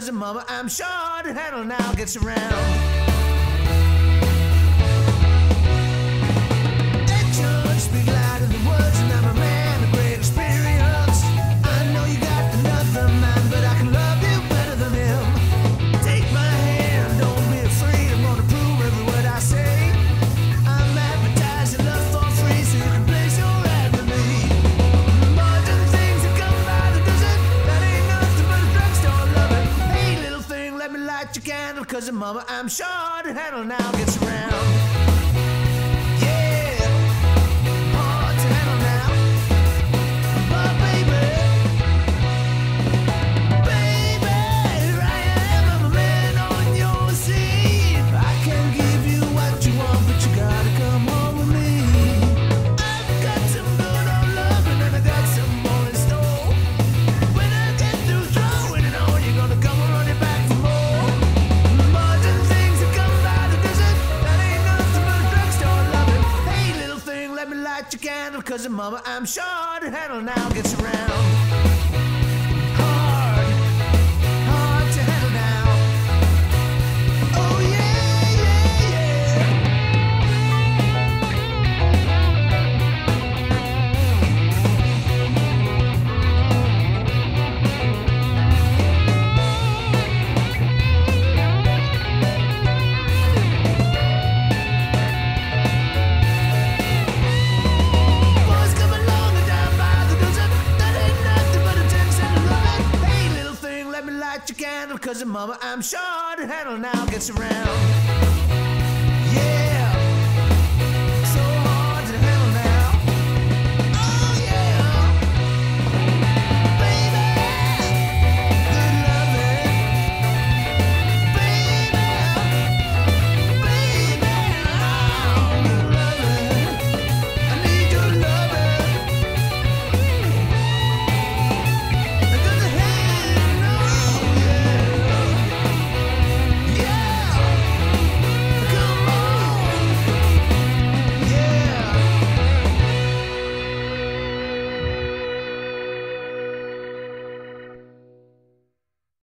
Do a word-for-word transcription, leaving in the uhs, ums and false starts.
cause the mama I'm sure to handle now gets around. That judge speak loud in the woods, and I'm a man of great experience. I know you got another man, but I can love you better than him. Take my hand, don't be afraid, I'm gonna prove every word I say. I'm advertising love for free, so you can place your ad with me. More than things that come by the dozen, that ain't nothing but a drugstore loving. Hey little thing, let me light your candle, cause the mama I'm sure to handle now gets around. Yeah, hard to handle now. But baby, baby, here I am, I'm a man on your seat. I can give you what you want, but you gotta come home with me. I've got some good old loving, and I got some more in store. When I get through throwing it on, you're gonna come running back for more. More than things that come by the dozen, that ain't nothing but a drugstore loving. Hey little thing, let me light your candle, cause the mama I'm sure to handle now gets around. Hard, hard to handle now. Oh yeah, yeah, yeah. Boys come along and down by the dozen, that ain't nothing but a ten cent loving. Hey little thing, let me light your candle, cause the mama I'm sure to handle now gets around.